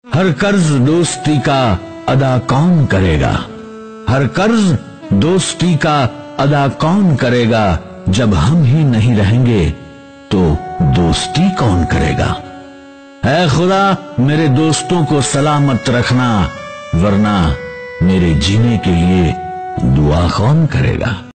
हर कर्ज दोस्ती का अदा कौन करेगा। हर कर्ज दोस्ती का अदा कौन करेगा। जब हम ही नहीं रहेंगे तो दोस्ती कौन करेगा। ऐ खुदा मेरे दोस्तों को सलामत रखना, वरना मेरे जीने के लिए दुआ कौन करेगा।